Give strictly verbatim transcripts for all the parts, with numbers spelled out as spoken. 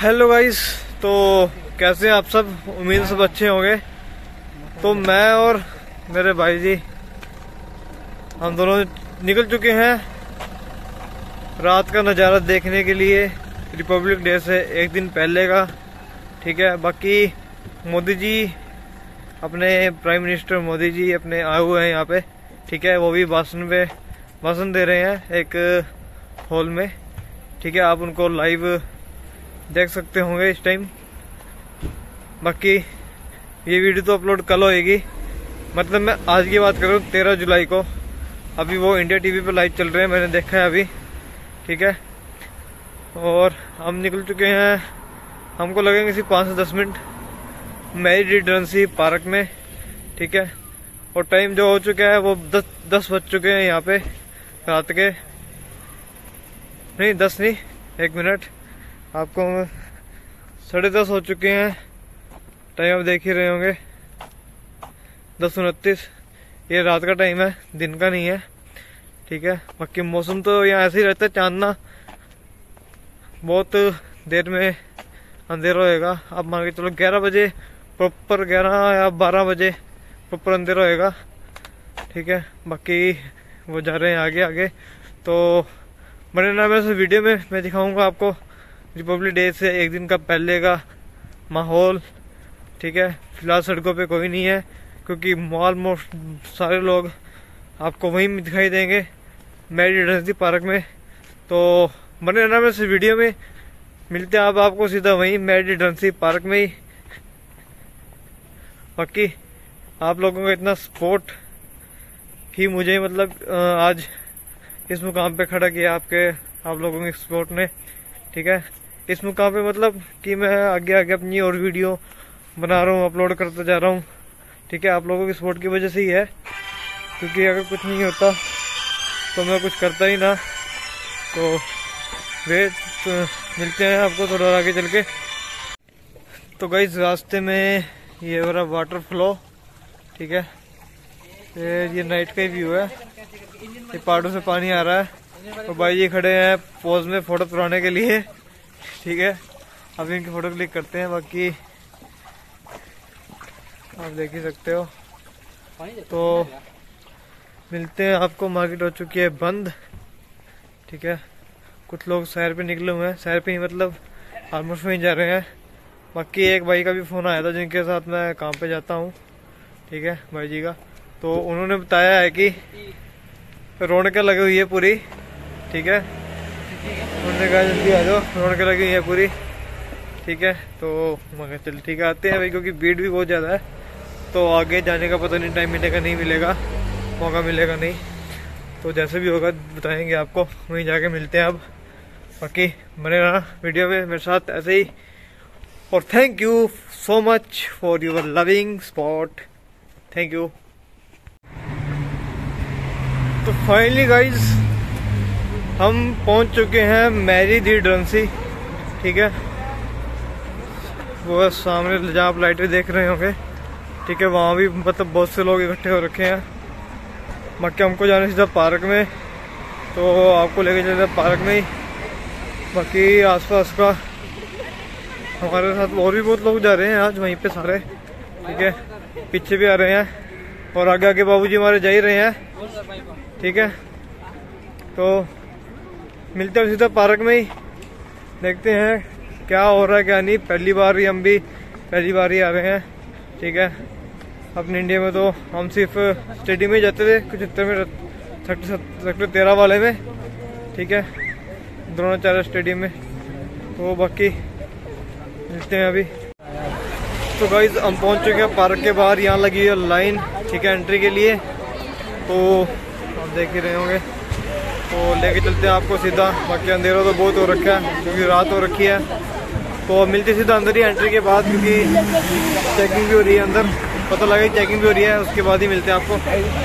Hello guys, तो कैसे हैं आप सब। उम्मीद सब अच्छे होंगे। तो मैं और मेरे भाई जी हम दोनों निकल चुके हैं रात का नज़ारा देखने के लिए, रिपब्लिक डे से एक दिन पहले का। ठीक है, बाकी मोदी जी अपने प्राइम मिनिस्टर मोदी जी अपने आए हुए हैं यहाँ पे। ठीक है, वो भी भाषण पे भाषण दे रहे हैं एक हॉल में। ठीक है, आप उनको लाइव देख सकते होंगे इस टाइम। बाकी ये वीडियो तो अपलोड कल होएगी, मतलब मैं आज की बात कर रहा हूँ तेरह जुलाई को। अभी वो इंडिया टीवी पे लाइव चल रहे हैं, मैंने देखा है अभी। ठीक है, और हम निकल चुके हैं, हमको लगेंगे सिर्फ पाँच से दस मिनट मैरी रेजिडेंसी पार्क में। ठीक है, और टाइम जो हो चुका है वो दस दस बज चुके हैं यहाँ पे रात के। नहीं दस नहीं, एक मिनट, आपको साढ़े दस हो चुके हैं। टाइम आप देख ही रहे होंगे, दस उनतीस। ये रात का टाइम है, दिन का नहीं है। ठीक है, बाकी मौसम तो यहाँ ऐसे ही रहता है, चांदना बहुत देर में अंधेरा होएगा। अब मान के चलो ग्यारह बजे प्रॉपर, ग्यारह या बारह बजे प्रॉपर अंधेरा होएगा। ठीक है, बाकी वो जा रहे हैं आगे आगे। तो बने नाम है वीडियो में मैं दिखाऊंगा आपको रिपब्लिक डे से एक दिन का पहले का माहौल। ठीक है, फिलहाल सड़कों पे कोई नहीं है क्योंकि मॉल मोस्ट सारे लोग आपको वहीं दिखाई देंगे मैरी रेजिडेंसी पार्क में। तो बने रहना में इस वीडियो में, मिलते हैं आप आपको सीधा वहीं मैरी रेजिडेंसी पार्क में ही। बाकी आप लोगों का इतना सपोर्ट ही मुझे मतलब आज इस मुकाम पे खड़ा किया, आपके आप लोगों के सपोर्ट ने। ठीक है, इस मुकाम पे मतलब कि मैं आगे आगे अपनी और वीडियो बना रहा हूँ, अपलोड करता जा रहा हूँ। ठीक है, आप लोगों की सपोर्ट की वजह से ही है, क्योंकि अगर कुछ नहीं होता तो मैं कुछ करता ही ना। तो वे तो मिलते हैं आपको थोड़ा आगे चल के। तो गाइस रास्ते में ये हो रहा वाटर फ्लो। ठीक है, ये नाइट का ही व्यू है, ये पहाड़ों से पानी आ रहा है। तो भाई जी खड़े हैं पोज में फोटो तुराने के लिए। ठीक है, अभी इनकी फोटो क्लिक करते हैं। बाकी आप देख ही सकते हो। तो मिलते हैं आपको, मार्केट हो चुकी है बंद। ठीक है, कुछ लोग सैर पे निकले हुए हैं, सैर पे ही मतलब ऑलमोस्ट वहीं जा रहे हैं। बाकी एक भाई का भी फोन आया था जिनके साथ मैं काम पे जाता हूँ। ठीक है, भाई जी का, तो उन्होंने बताया है कि रौनकें लगी हुई है पूरी। ठीक है, उन्होंने कहा जल्दी आ जाओ, रौनकें लगी हुई है पूरी। ठीक है, तो मगर चल ठीक है आते हैं भाई, क्योंकि भीड़ भी बहुत ज़्यादा है। तो आगे जाने का पता नहीं टाइम मिलेगा नहीं मिलेगा, मौका मिलेगा नहीं। तो जैसे भी होगा बताएंगे आपको, वहीं जाके मिलते हैं अब। बाकी बने रहना वीडियो में मेरे साथ ऐसे ही। और thank you so much for your loving support, thank you. तो फाइनली गाइज हम पहुंच चुके हैं मैरी रेजिडेंसी। ठीक है, वो सामने जहाँ आप लाइटें देख रहे होंगे। ठीक है, वहाँ भी मतलब बहुत से लोग इकट्ठे हो रखे हैं। बाकी हमको जाने सीधा पार्क में, तो आपको लेके चलते हैं पार्क में ही। बाकी आसपास का हमारे साथ और भी बहुत लोग जा रहे हैं आज वहीं पे सारे। ठीक है, पीछे भी आ रहे हैं और आगे आगे बाबूजी हमारे जा ही रहे हैं। ठीक है, तो मिलते हैं सीधा पार्क में ही, देखते हैं क्या हो रहा है क्या नहीं। पहली बार ही हम भी पहली बार ही आ रहे हैं। ठीक है, अपने इंडिया में तो हम सिर्फ स्टेडियम में जाते थे कुछ इतने में, सेक्टर तेरह वाले में। ठीक है, द्रोणाचार्य स्टेडियम में। तो बाकी मिलते हैं अभी। तो गाइज हम पहुंच चुके हैं पार्क के बाहर, यहाँ लगी है लाइन। ठीक है, एंट्री के लिए। तो आप देख ही रहे होंगे, तो लेके चलते हैं आपको सीधा। बाकी अंधेरा तो बहुत हो रखा है क्योंकि रात हो रखी है। तो मिलते सीधा अंदर ही एंट्री के बाद, क्योंकि चेकिंग भी हो रही है अंदर, पता लगा चेकिंग भी हो रही है, उसके बाद ही मिलते हैं आपको।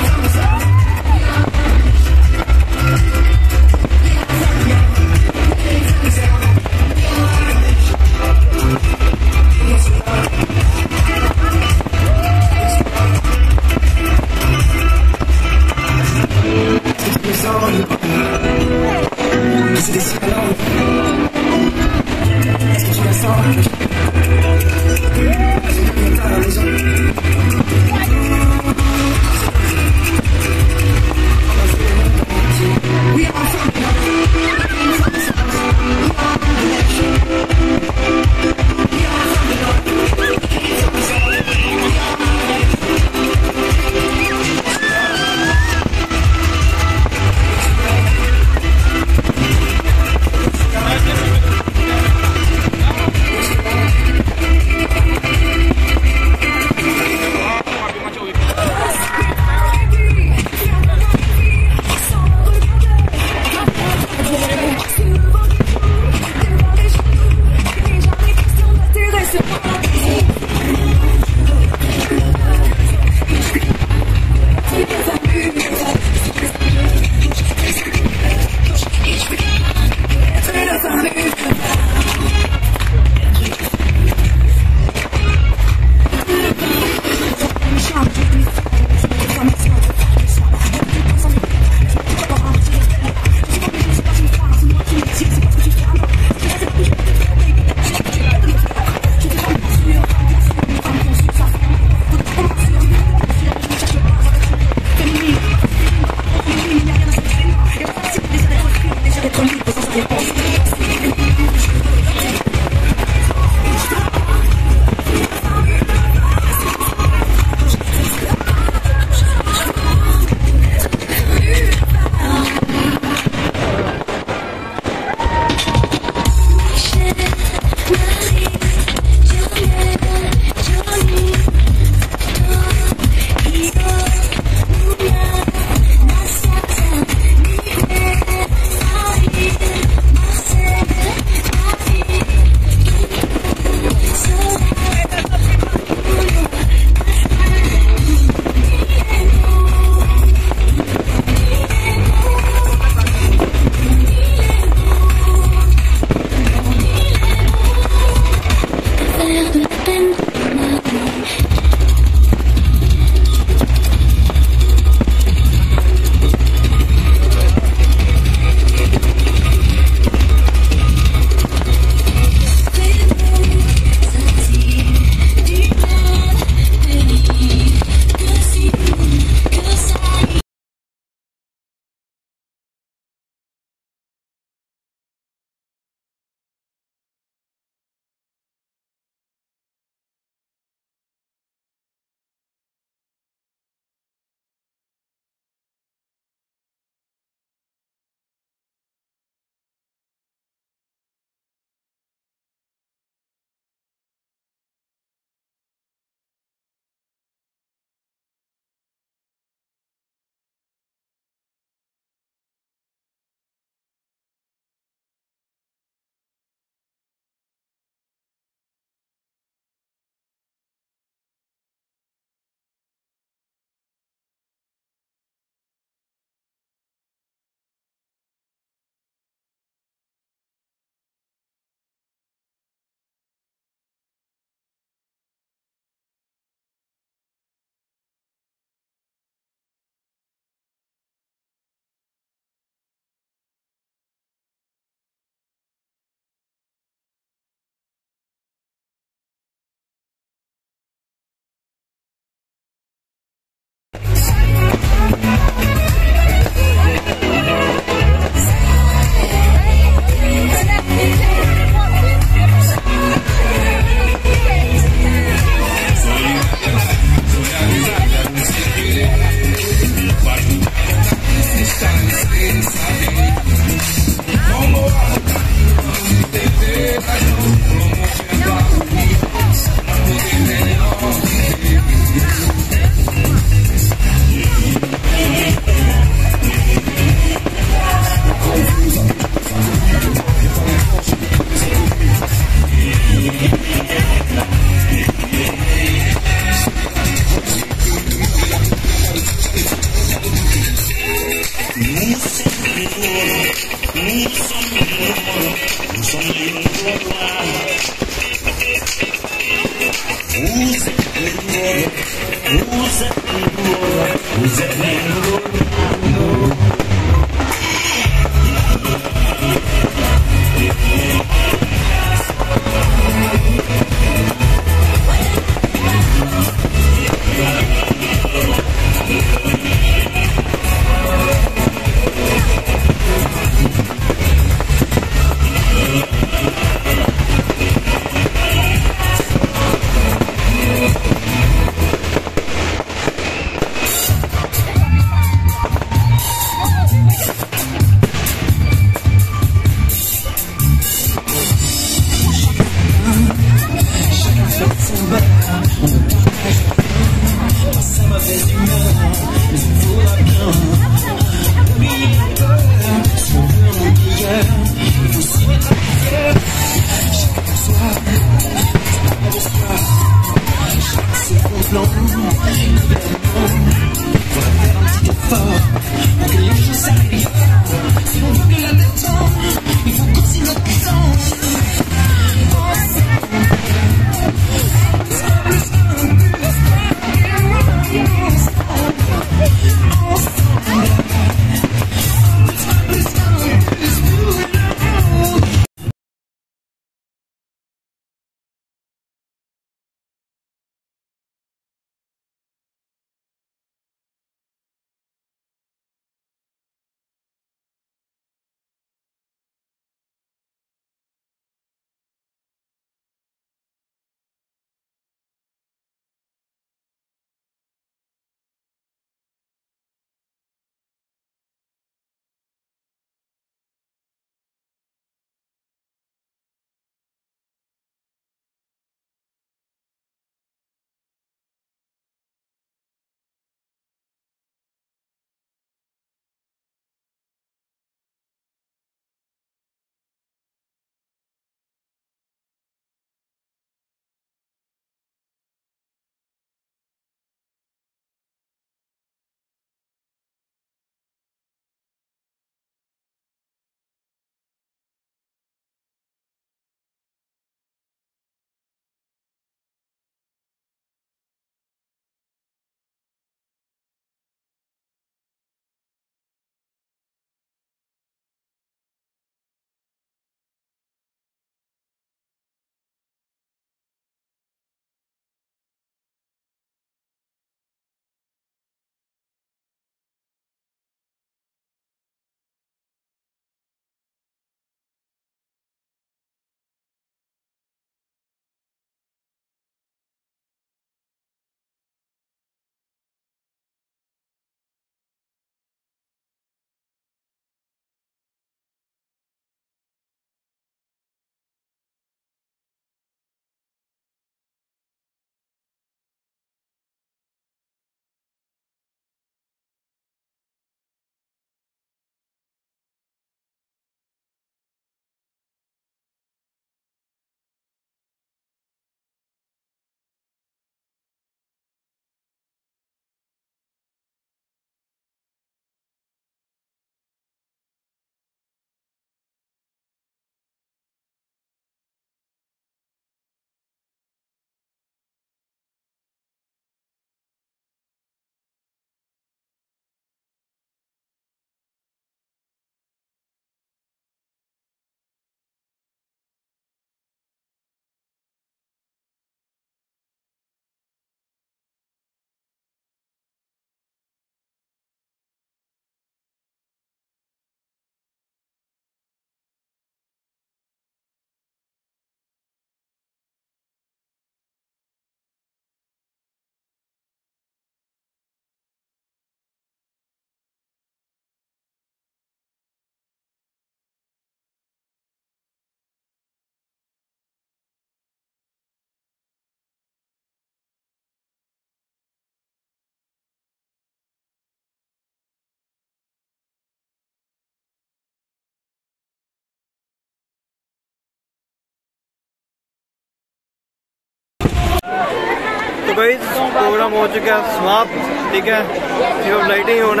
तो भाई प्रोग्राम हो चुका है समाप्त, ठीक है। सिर्फ लाइटिंग होना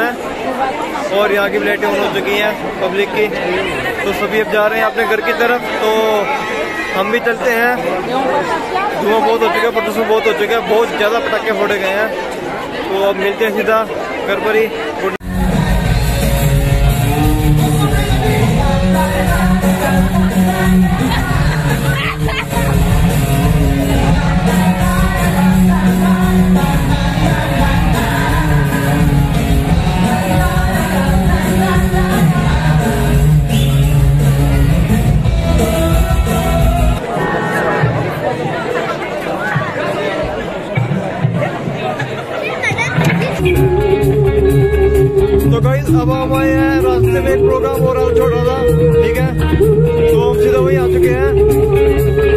है और यहाँ की लाइटिंग हो चुकी हैं पब्लिक की। तो सभी अब जा रहे हैं अपने घर की तरफ। तो हम भी चलते हैं। धुआं बहुत हो चुका है, प्रदूषण बहुत हो चुका है, बहुत ज़्यादा पटाखे फोड़े गए हैं। तो अब मिलते हैं सीधा घर पर ही। तो गाइस अब हम आए हैं, रास्ते में एक प्रोग्राम हो रहा छोटा सा, ठीक है, तो हम सीधा वहीं आ चुके हैं।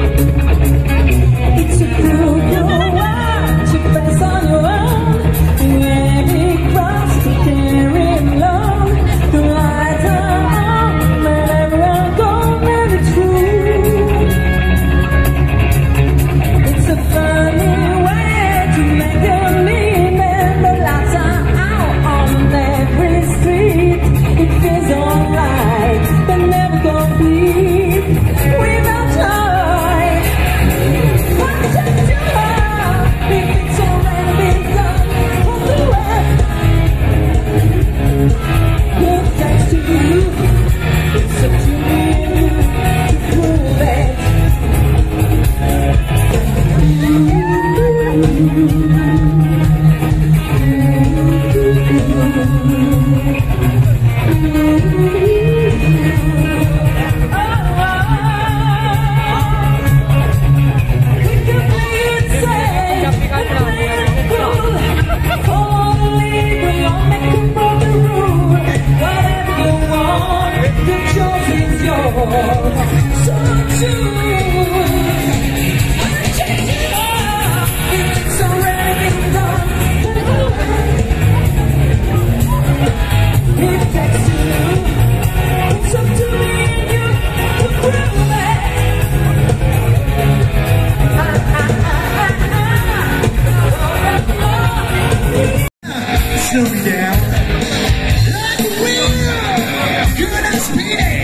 Slow me down like a wheel, good and speedy.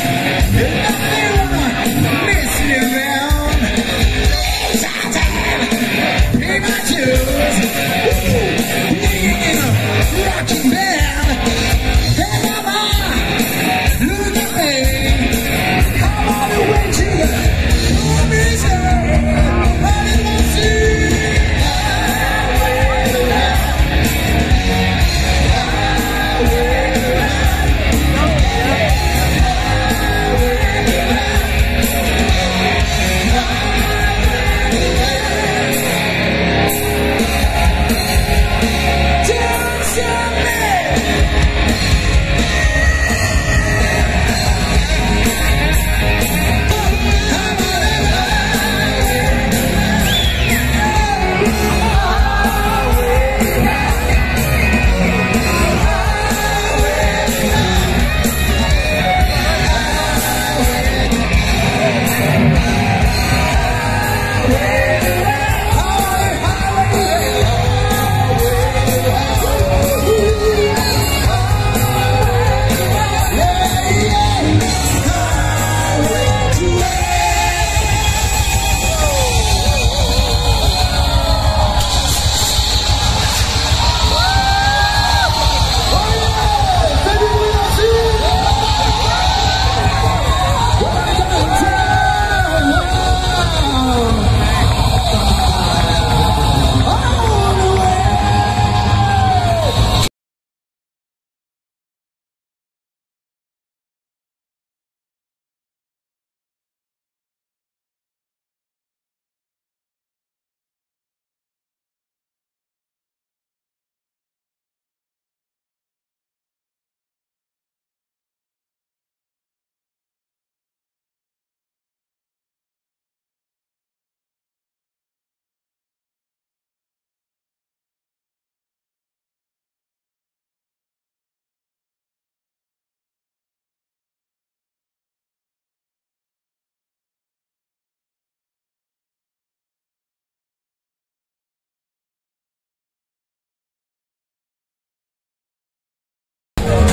Nothing messing around. Pay my dues. Yeah, rocking band. Hey mama, look at me. I'm on the way to the promised land. I didn't see.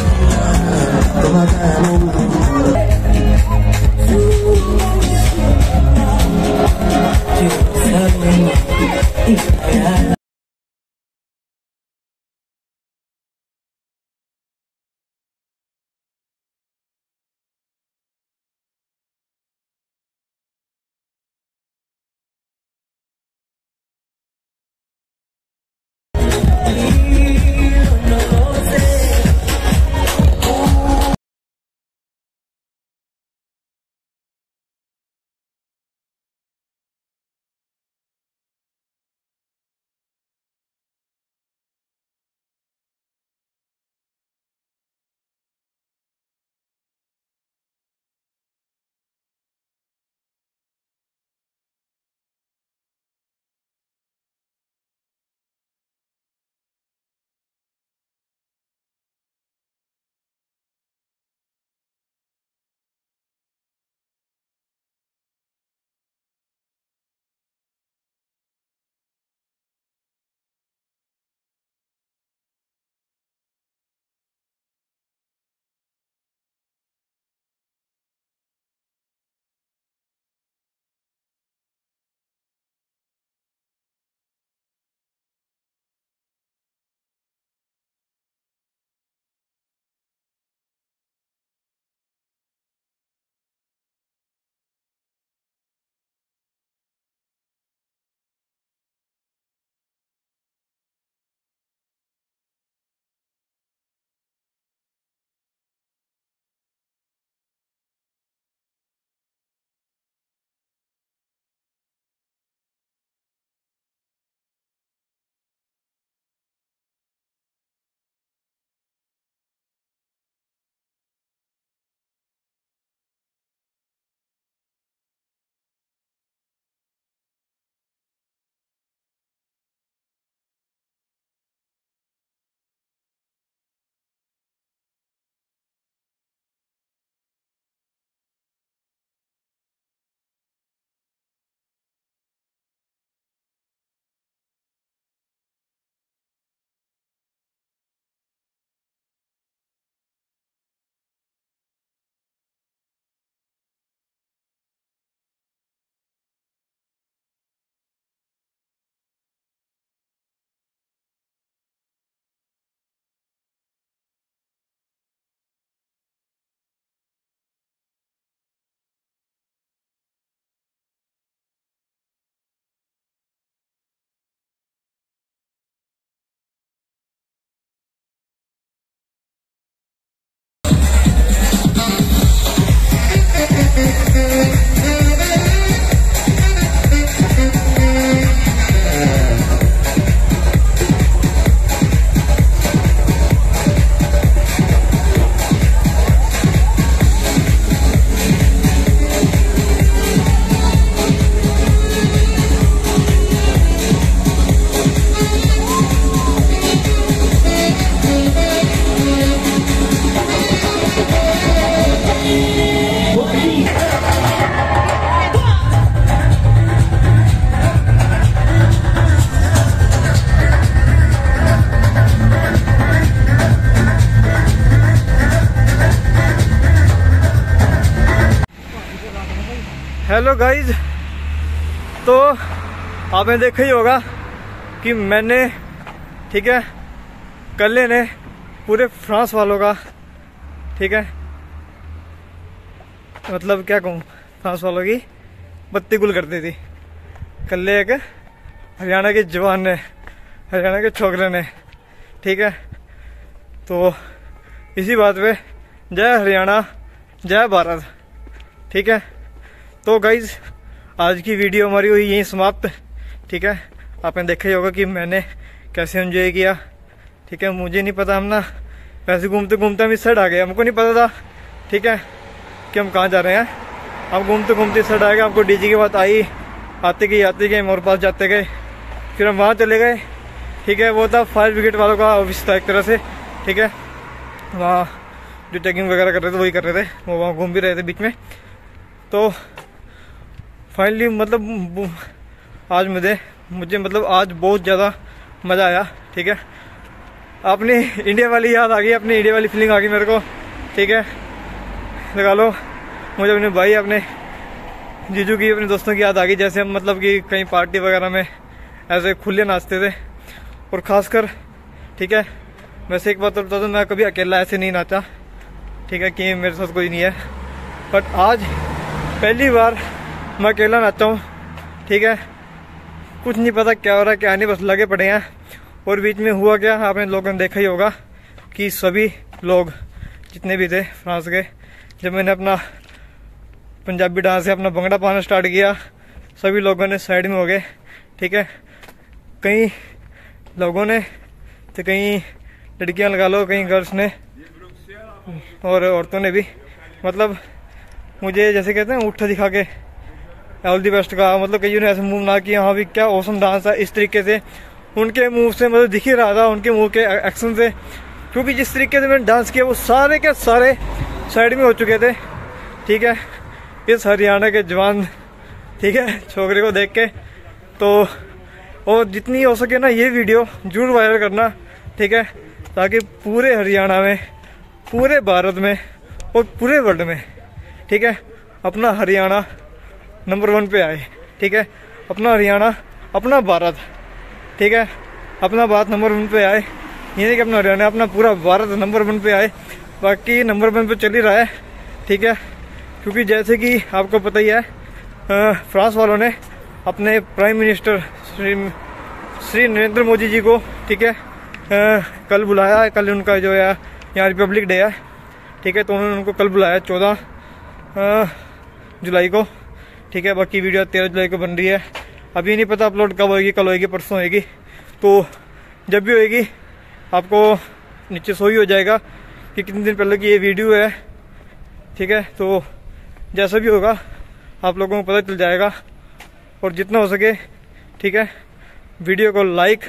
Come on, hello guys, तो आपने देखा ही होगा कि मैंने, ठीक है, कल्ले ने पूरे फ्रांस वालों का, ठीक है, मतलब क्या कहूँ, फ्रांस वालों की बत्ती गुल कर दी थी। कल्ले एक हरियाणा के जवान ने, हरियाणा के छोकरे ने, ठीक है। तो इसी बात पे जय हरियाणा जय भारत, ठीक है। तो गाइज आज की वीडियो हमारी हुई यहीं समाप्त, ठीक है। आपने देखा ही होगा कि मैंने कैसे एंजॉय किया, ठीक है। मुझे नहीं पता, हम ना वैसे घूमते घूमते हम इस साइड आ गए, हमको नहीं पता था, ठीक है, कि हम कहाँ जा रहे हैं। हम घूमते घूमते इस साइड आ गए, आपको डीजे की बात आई, आते गई आते गए, मोर पास जाते गए, फिर हम वहाँ चले गए, ठीक है। वो था फायर ब्रिगेड वालों का ऑफिस था एक तरह से, ठीक है। वहाँ जो चेकिंग वगैरह कर रहे थे वही कर रहे थे, वो वहाँ घूम भी रहे थे बीच में। तो फाइनली मतलब आज मुझे मुझे मतलब आज बहुत ज़्यादा मज़ा आया, ठीक है। अपनी इंडिया वाली याद आ गई, अपनी इंडिया वाली फीलिंग आ गई मेरे को, ठीक है। लगा लो मुझे अपने भाई, अपने जीजू की, अपने दोस्तों की याद आ गई, जैसे हम मतलब कि कहीं पार्टी वगैरह में ऐसे खुले नाचते थे। और ख़ासकर, ठीक है, वैसे एक बात तो बता दूँ, मैं कभी अकेला ऐसे नहीं नाचा, ठीक है, कि मेरे साथ कोई नहीं है। बट आज पहली बार मैं अकेला नाचा हूँ, ठीक है। कुछ नहीं पता क्या हो रहा है क्या नहीं, बस लगे पड़े हैं। और बीच में हुआ क्या, आपने लोगों ने देखा ही होगा कि सभी लोग जितने भी थे फ्रांस के, जब मैंने अपना पंजाबी डांस से अपना भंगड़ा पाना स्टार्ट किया, सभी लोगों ने साइड में हो गए, ठीक है। कई लोगों ने तो कई लड़कियां लगा लो, कई गर्ल्स ने और औरतों ने भी, मतलब मुझे जैसे कहते हैं उठा दिखा के ऑल दी बेस्ट का, मतलब कईयों ने ऐसे मुंह ना किया, हाँ भी क्या औसम डांस है, इस तरीके से उनके मुंह से मतलब दिख ही रहा था, उनके मुंह के एक्शन से, क्योंकि जिस तरीके से मैंने डांस किया वो सारे के सारे साइड में हो चुके थे, ठीक है, इस हरियाणा के जवान, ठीक है, छोकरे को देख के। तो और जितनी हो सके ना ये वीडियो जरूर वायरल करना, ठीक है, ताकि पूरे हरियाणा में, पूरे भारत में और पूरे वर्ल्ड में, ठीक है, अपना हरियाणा नंबर वन पे आए, ठीक है। अपना हरियाणा, अपना भारत, ठीक है, अपना भारत नंबर वन पे आए, ये नहीं कि अपना हरियाणा, अपना पूरा भारत नंबर वन पे आए। बाकी नंबर वन पे चल ही रहा है, ठीक है, क्योंकि जैसे कि आपको पता ही है, फ्रांस वालों ने अपने प्राइम मिनिस्टर श्री श्री नरेंद्र मोदी जी को, ठीक है, आ, कल बुलाया। कल उनका जो है यहाँ रिपब्लिक डे है, ठीक है, तो उन्होंने उनको कल बुलाया चौदह जुलाई को, ठीक है। बाकी वीडियो तेरह जुलाई को बन रही है, अभी नहीं पता अपलोड कब होएगी, कल होएगी, परसों होएगी। तो जब भी होएगी आपको नीचे शो ही हो जाएगा कि कितने दिन पहले की ये वीडियो है, ठीक है। तो जैसा भी होगा आप लोगों को पता चल जाएगा। और जितना हो सके, ठीक है, वीडियो को लाइक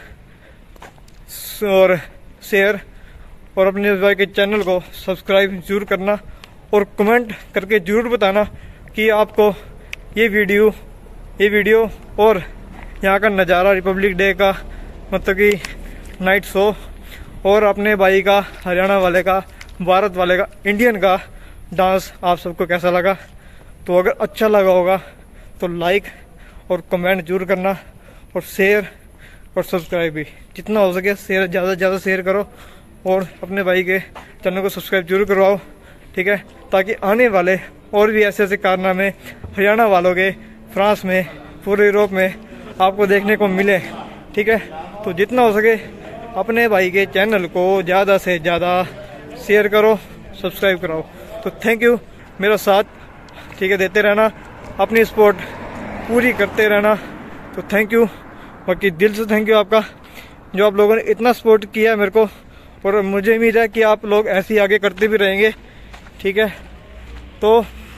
और शेयर और अपने भाई के चैनल को सब्सक्राइब जरूर करना और कमेंट करके जरूर बताना कि आपको ये वीडियो ये वीडियो और यहाँ का नज़ारा, रिपब्लिक डे का, मतलब कि नाइट शो, और अपने भाई का, हरियाणा वाले का, भारत वाले का, इंडियन का डांस आप सबको कैसा लगा। तो अगर अच्छा लगा होगा तो लाइक और कमेंट जरूर करना और शेयर और सब्सक्राइब भी जितना हो सके शेयर, ज़्यादा से ज़्यादा शेयर करो और अपने भाई के चैनल को सब्सक्राइब जरूर करवाओ, ठीक है, ताकि आने वाले और भी ऐसे ऐसे कारनामे हरियाणा वालों के फ्रांस में, पूरे यूरोप में आपको देखने को मिले, ठीक है। तो जितना हो सके अपने भाई के चैनल को ज़्यादा से ज़्यादा शेयर करो, सब्सक्राइब कराओ। तो थैंक यू, मेरा साथ, ठीक है, देते रहना, अपनी सपोर्ट पूरी करते रहना। तो थैंक यू, बाकी दिल से थैंक यू आपका, जो आप लोगों ने इतना सपोर्ट किया मेरे को, और मुझे उम्मीद है कि आप लोग ऐसे ही आगे करते भी रहेंगे, ठीक है। तो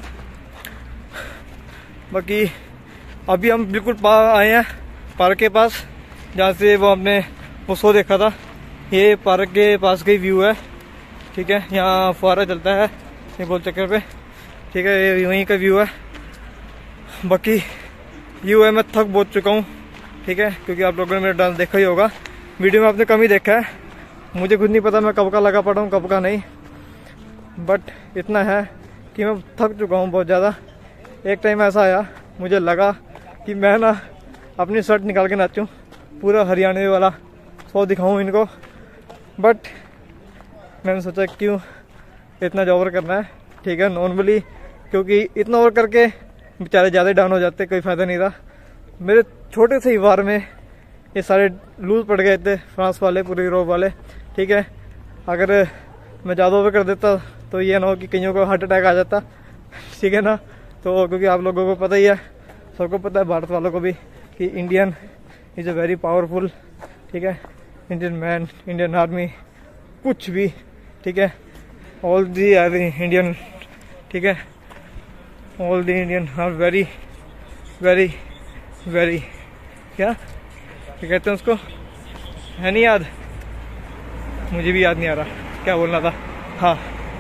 बाकी अभी हम बिल्कुल पा आए हैं पार्क के पास, जहाँ से वो हमने वो शो देखा था। ये पार्क के पास का ही व्यू है, ठीक है, यहाँ फुहारा चलता है ये गोल चक्कर पे, ठीक है, ये वहीं का व्यू है। बाकी व्यू है, मैं थक बहुत चुका हूँ, ठीक है, क्योंकि आप लोगों ने मेरा डांस देखा ही होगा, वीडियो में आपने कम ही देखा है, मुझे खुद नहीं पता मैं कब का लगा पड़ा हूँ कब का नहीं, बट इतना है कि मैं थक चुका हूँ बहुत ज़्यादा, एक टाइम ऐसा आया मुझे लगा कि मैं ना अपनी शर्ट निकाल के नाचूं, पूरा हरियाणवी वाला शो दिखाऊं इनको, बट मैंने सोचा क्यों इतना ओवर करना है, ठीक है नॉर्मली, क्योंकि इतना ओवर करके बेचारे ज़्यादा डाउन हो जाते, कोई फ़ायदा नहीं था। मेरे छोटे से ही वार में ये सारे लूज पड़ गए थे, फ्रांस वाले, पूरे यूरोप वाले, ठीक है। अगर मैं ज़्यादा ओवर कर देता तो ये ना हो कि कईयों को हार्ट अटैक आ जाता, ठीक है ना। तो क्योंकि आप लोगों को पता ही है, सबको पता है, भारत वालों को भी, कि Indian is a very powerful, ठीक है, इंडियन मैन, इंडियन आर्मी, कुछ भी, ठीक है, ऑल दी इंडियन, ठीक है, all the Indian are very very very क्या क्या कहते हैं उसको, है नहीं याद, मुझे भी याद नहीं आ रहा क्या बोलना था। हाँ,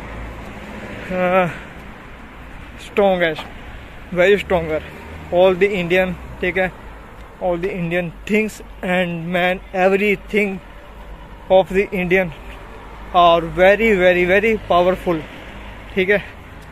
strongest, very stronger, all the Indian, ठीक है, all the Indian things and man, everything of the Indian are very very very powerful, ठीक है।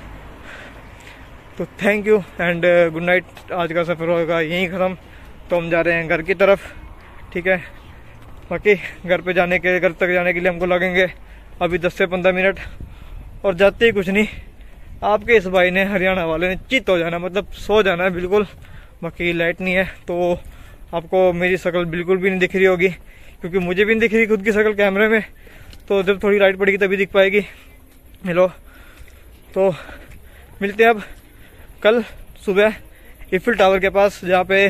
तो thank you and good night. आज का सफ़र होगा यहीं ख़त्म, तो हम जा रहे हैं घर की तरफ, ठीक है। बाकी घर पे जाने के घर तक जाने के लिए हमको लगेंगे अभी दस से पंद्रह मिनट, और जाते ही कुछ नहीं, आपके इस भाई ने, हरियाणा वाले ने चित हो जाना, मतलब सो जाना है बिल्कुल। बाकी लाइट नहीं है तो आपको मेरी शक्ल बिल्कुल भी नहीं दिख रही होगी, क्योंकि मुझे भी नहीं दिख रही खुद की शक्ल कैमरे में, तो जब थोड़ी लाइट पड़ेगी तभी दिख पाएगी। हेलो, तो मिलते हैं अब कल सुबह इफिल टावर के पास, जहाँ पे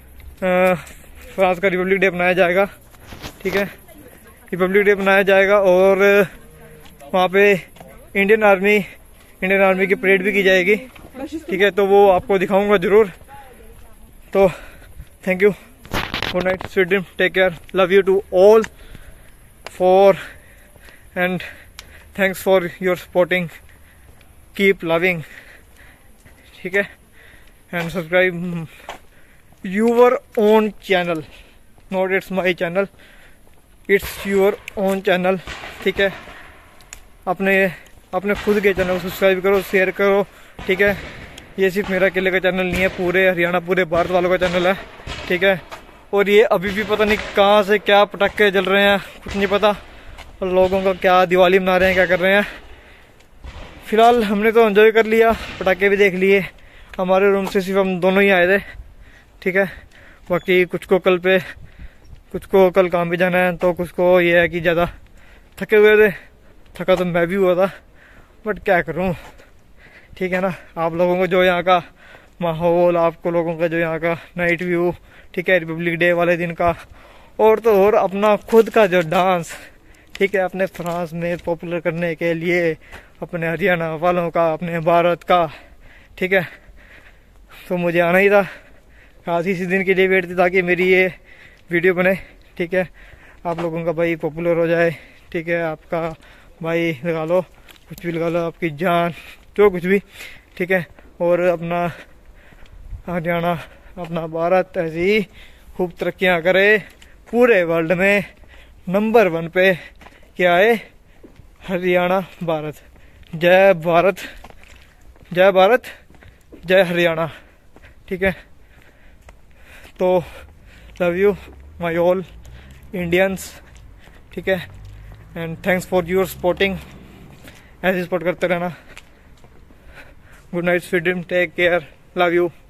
फ्रांस का रिपब्लिक डे मनाया जाएगा, ठीक है, रिपब्लिक डे मनाया जाएगा, और वहाँ पे इंडियन आर्मी इंडियन आर्मी की परेड भी की जाएगी, ठीक है। तो वो आपको दिखाऊंगा ज़रूर। तो thank you, good night, sweet dream, take care, love you to all for and thanks for your supporting, keep loving, ठीक है, and subscribe your own channel, not it's my channel, it's your own channel, ठीक है। अपने अपने खुद के channel को subscribe करो, शेयर करो, ठीक है। ये सिर्फ मेरा अकेले का चैनल नहीं है, पूरे हरियाणा, पूरे भारत वालों का चैनल है, ठीक है। और ये अभी भी पता नहीं कहाँ से क्या पटाखे जल रहे हैं, कुछ नहीं पता, और लोगों का क्या दिवाली मना रहे हैं, क्या कर रहे हैं। फिलहाल हमने तो एंजॉय कर लिया, पटाखे भी देख लिए, हमारे रूम से सिर्फ हम दोनों ही आए थे, ठीक है। बाकी कुछ को कल पे, कुछ को कल काम भी जाना है, तो कुछ को ये है कि ज़्यादा थके हुए थे, थका तो मैं भी हुआ था, बट क्या करूं, ठीक है ना। आप लोगों को जो यहाँ का माहौल, आपको लोगों का जो यहाँ का नाइट व्यू, ठीक है, रिपब्लिक डे वाले दिन का, और तो और अपना खुद का जो डांस, ठीक है, अपने फ्रांस में पॉपुलर करने के लिए, अपने हरियाणा वालों का, अपने भारत का, ठीक है। तो मुझे आना ही था, खास इसी दिन के लिए वेट थी ताकि मेरी ये वीडियो बने, ठीक है, आप लोगों का भाई पॉपुलर हो जाए, ठीक है, आपका भाई लगा लो, कुछ भी लगा लो, आपकी जान, जो कुछ भी, ठीक है। और अपना हरियाणा, अपना भारत ऐसी ही खूब तरक्कियाँ करे, पूरे वर्ल्ड में नंबर वन पे क्या है, हरियाणा भारत, जय भारत, जय भारत, जय हरियाणा, ठीक है। तो love you my all Indians, ठीक है, and thanks for your supporting, ऐसे सपोर्ट करते रहना। Good night, sweet dream, take care, love you.